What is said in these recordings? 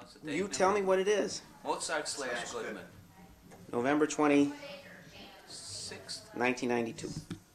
What's the date You now? tell me what it is. Mozart/Goodman. November 26th, 6th. 1992.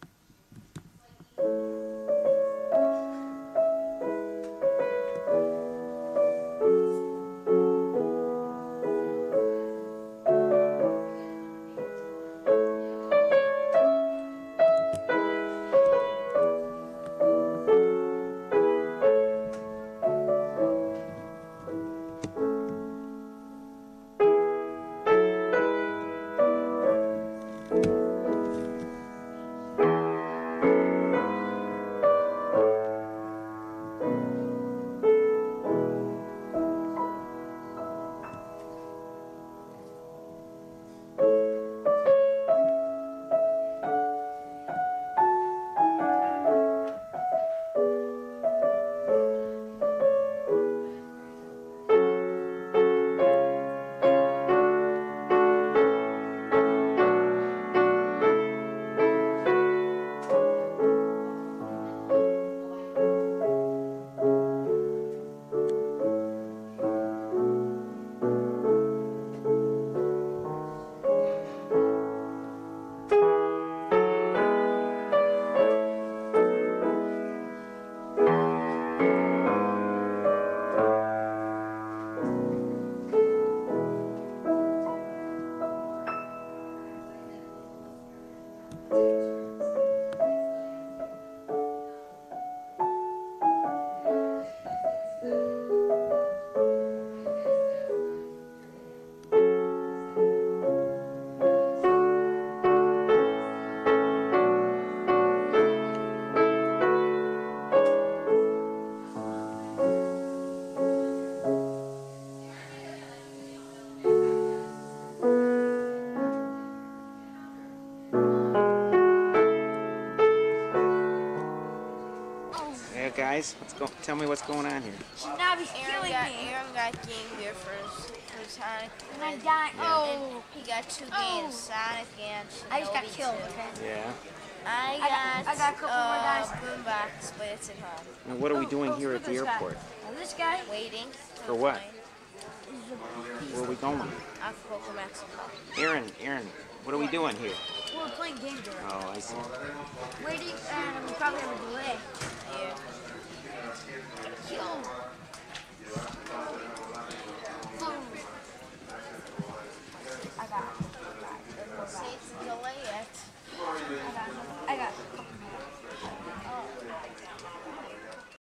Guys, tell me what's going on here. Now he's killing me. Aaron got game here for Sonic. And I died. Yeah. Oh. He got 2 games, Sonic and Shinobi. I just got killed, okay? Yeah. I got a couple more guys. Boombox, but it's at home. Now, what are we doing here at the airport? Now this guy. Waiting. For what? Where are we going? Acapulco, Mexico. Aaron, what are we doing here? We're playing games already. Oh, I see. Waiting, and we probably have a delay. Yeah.